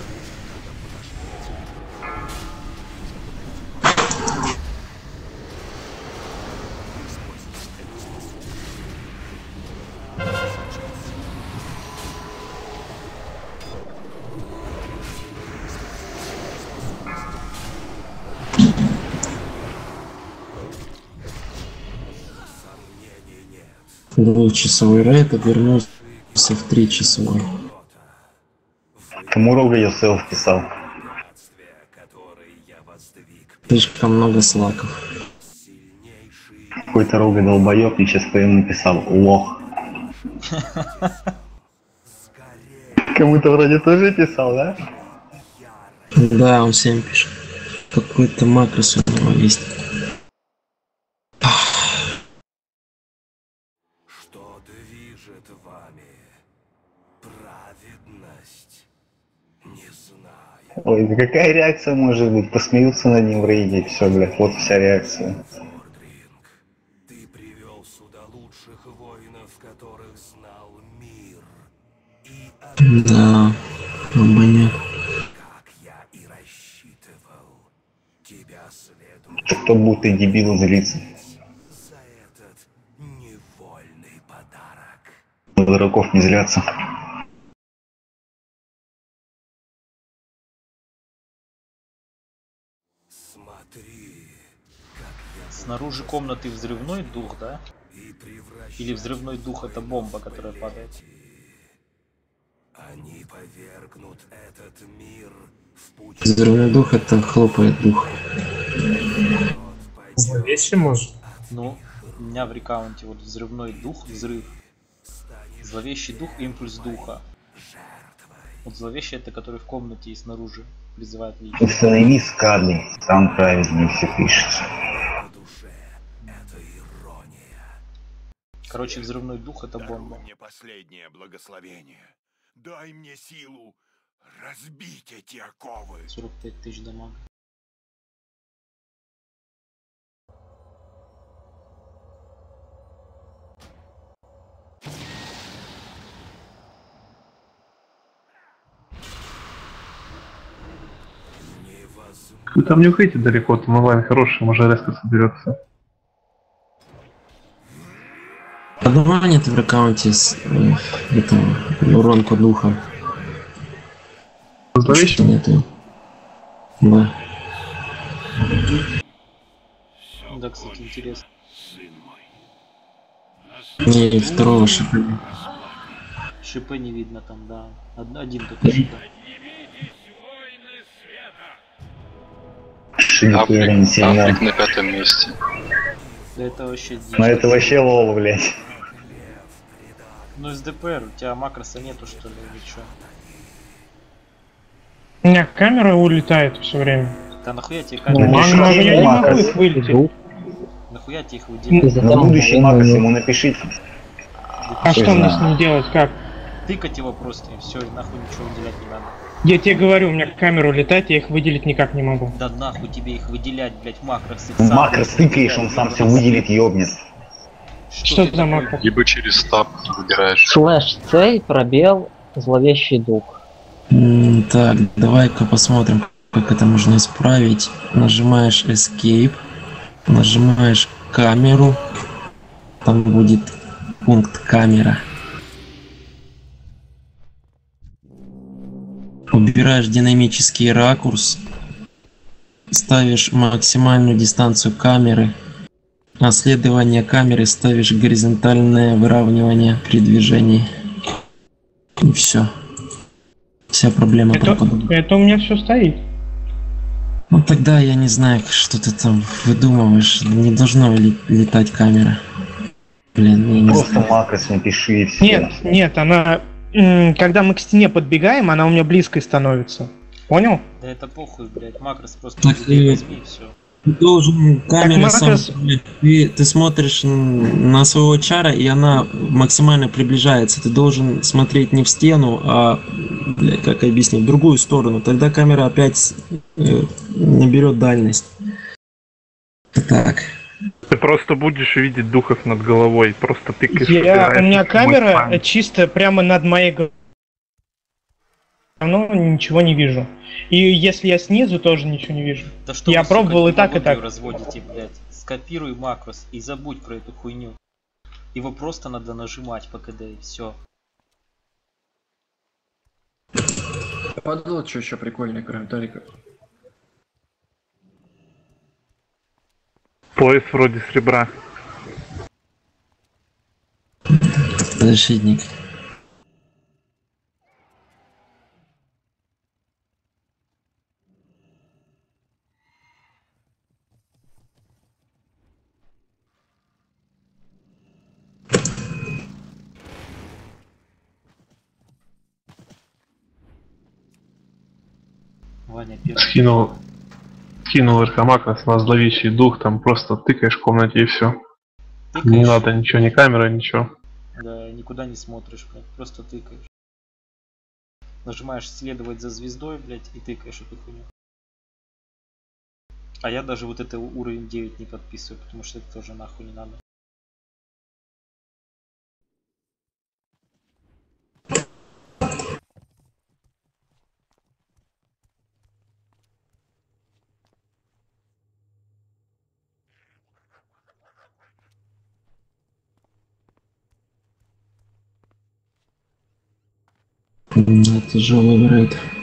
Двухчасовой рейд обернулся в 3-часовой. Кому Рога Йосел вписал? Слишком много слаков. Какой-то Рога долбоёб мне сейчас по ему написал лох. Кому-то вроде тоже писал, да? Да, он всем пишет. Какой-то макрос у него есть. Ой, да какая реакция может быть? Посмеются над ним в рейде, все, блядь, вот вся реакция. Ты привел сюда лучших воинов, которых знал мир. Да, обонят. Как я и рассчитывал, тебя следует... Кто будто дебил злится. За этот невольный подарок. Дураков не злятся. Снаружи комнаты взрывной дух, да? Или взрывной дух это бомба, которая падает? Они повергнут этот мир в путь. Взрывной дух это хлопает дух. Зловещий может? Ну, у меня в рекаунте вот взрывной дух, взрыв. Зловещий дух, импульс духа. Вот зловещий это который в комнате и снаружи призывает лично. Установи скады, там правильно все пишется. Короче, взрывной дух это бомба. Даруй мне последнее благословение. Дай мне силу разбить эти оковы. 45 тысяч дамага. Вы там не уходите далеко, там онлайн хороший, может резко соберется. Давай нет в аккаунте с уронку духа. Зловещий? Нету. Да. Да, кстати, интересно. Не, второго шипа. Шипы не видно там, да. Один только шип. Африк на 5-м месте. Да это вообще дичь. Ну это вообще лол, блядь. Ну из ДПР у тебя макроса нету, что ли, или что? У меня камера улетает все время. Да нахуя тебе Ну, камеру? я не могу их вылететь. Нахуя тебе их выделить? На будущий макрос ему напишите. А что мне с ним делать, как? Тыкать его просто и все, и нахуй ничего выделять не надо. Я тебе говорю, у меня камера улетает, я их выделить никак не могу. Да нахуй тебе их выделять, блять, макросы. Макрос тыкаешь, он сам все выделит, ёбнет. Что это за макрос? Либо через таб выбираешь. Слэш C, пробел, зловещий дух. Так, давай-ка посмотрим, как это можно исправить. Нажимаешь Escape, нажимаешь камеру, там будет пункт камера. Убираешь динамический ракурс, ставишь максимальную дистанцию камеры, а следование камеры ставишь горизонтальное выравнивание при движении. И все. Вся проблема пропадает. Это у меня все стоит. Ну тогда я не знаю, что ты там выдумываешь. Не должно летать камера. Блин, я не Просто знаю. макрос напиши и все. Нет, она... Когда мы к стене подбегаем, она у меня близкой становится. Понял? Да это похуй, блять, макрос просто Так возьми и все. Ты должен камера Так, макрос- ты смотришь на своего чара, и она максимально приближается. Ты должен смотреть не в стену, а, блядь, как объяснить, в другую сторону. Тогда камера опять наберет дальность. Так. Ты просто будешь видеть духов над головой, просто тыкаешь. У меня выбираешь камера самый чисто прямо над моей головой. Равно ничего не вижу. И если я снизу, тоже ничего не вижу. Да что Я вы, сука, пробовал и так, и так. разводите, блять. Скопируй макрос и забудь про эту хуйню. Его просто надо нажимать по КД и все. Подумал, что еще прикольное, кроме Толика. пояс вроде серебра. Защитник. Ваня первый. Скинул Архамакрос на зловещий дух, там просто тыкаешь в комнате и все. Не надо ничего, ни камеры, ничего. Да, никуда не смотришь, блядь, просто тыкаешь. Нажимаешь следовать за звездой, блядь, и тыкаешь эту хуйню. А я даже вот это уровень 9 не подписываю, потому что это тоже нахуй не надо. Тяжелый выбирает.